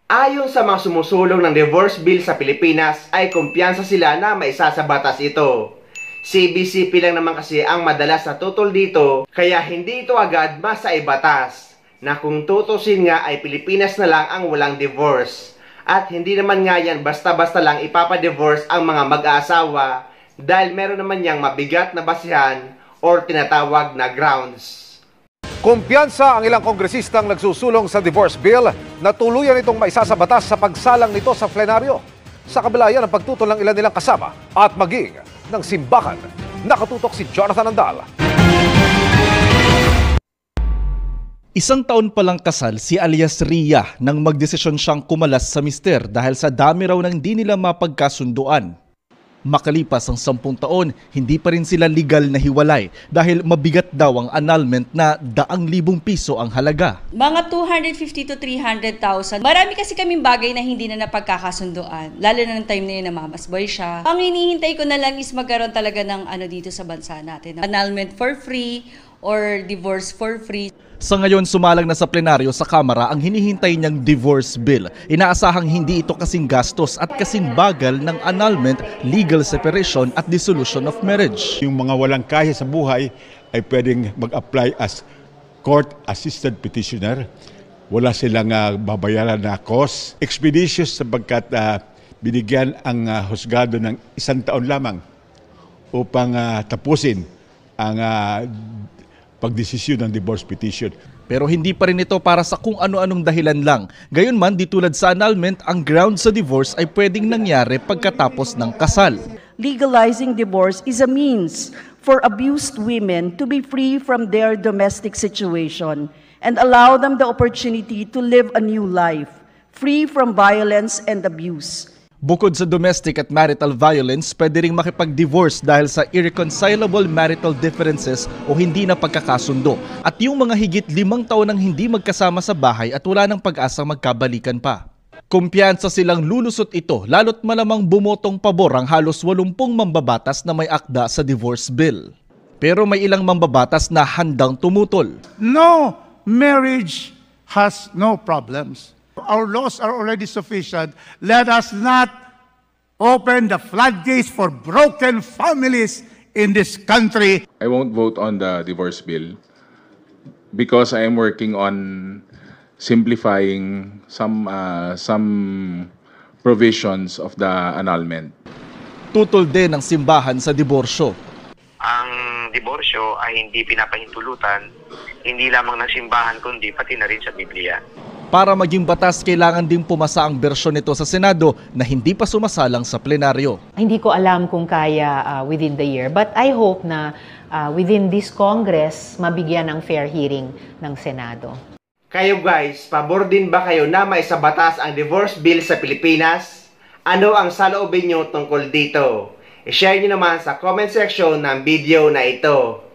Ayon sa mga sumusulong ng divorce bill sa Pilipinas ay kumpiyansa sila na maisa sa batas ito. CBCP lang naman kasi ang madalas na tutol dito, kaya hindi ito agad masaibatas na kung tutusin nga ay Pilipinas na lang ang walang divorce. At hindi naman nga yan basta-basta lang ipapadivorce ang mga mag-aasawa dahil meron naman yang mabigat na basihan or tinatawag na grounds. Kumpiyansa ang ilang kongresistang nagsusulong sa divorce bill na tuluyan itong maisasabatas sa pagsalang nito sa plenaryo. Sa kabila yan ang pagtutol ng ilan nilang kasama at maging ng simbahan. Nakatutok si Jonathan Andal. Isang taon pa lang kasal si alias Ria nang magdesisyon siyang kumalas sa mister dahil sa dami raw ng di nila mapagkasunduan. Makalipas ang 10 taon, hindi pa rin sila legal na hiwalay dahil mabigat daw ang annulment na 100,000 piso ang halaga. Mga 250 to 300,000. Marami kasi kaming bagay na hindi na napagkakasunduan. Lalo na ng time na yun na mamasboy siya. Ang hinihintay ko na lang is magkaroon talaga ng dito sa bansa natin. Annulment for free or divorce for free. Sa ngayon, sumalang na sa plenaryo sa Kamara ang hinihintay niyang divorce bill. Inaasahang hindi ito kasing gastos at kasing bagal ng annulment, legal separation at dissolution of marriage. Yung mga walang kaya sa buhay ay pwedeng mag-apply as court-assisted petitioner. Wala silang babayaran na cost. Expeditious sapagkat binigyan ang husgado ng 1 taon lamang upang tapusin ang pagdesisyon ng divorce petition. Pero hindi pa rin ito para sa kung ano-anong dahilan lang. Gayunman, di tulad sa annulment, ang ground sa divorce ay pwedeng nangyari pagkatapos ng kasal. Legalizing divorce is a means for abused women to be free from their domestic situation and allow them the opportunity to live a new life, free from violence and abuse. Bukod sa domestic at marital violence, pwede ring makipag-divorce dahil sa irreconcilable marital differences o hindi na pagkakasundo. At yung mga higit 5 taon nang hindi magkasama sa bahay at wala nang pag-asang magkabalikan pa. Kumpiyansa silang lulusot ito, lalo't malamang bumotong pabor ang halos 80 mambabatas na may akda sa divorce bill. Pero may ilang mambabatas na handang tumutol. No marriage has no problems. Our laws are already sufficient. Let us not open the floodgates for broken families in this country. I won't vote on the divorce bill because I am working on simplifying some provisions of the annulment. Tutol din ang simbahan sa diborsyo. Ang diborsyo ay hindi pinapahintulutan, hindi lamang ng simbahan kundi pati na rin sa Biblia. Para maging batas, kailangan ding pumasa ang bersyon nito sa Senado na hindi pa sumasalang sa plenaryo. Hindi ko alam kung kaya within the year, but I hope na within this Congress, mabigyan ng fair hearing ng Senado. Kayo guys, pabor din ba kayo na maisabatas ang divorce bill sa Pilipinas? Ano ang saloobin nyo tungkol dito? I-share nyo naman sa comment section ng video na ito.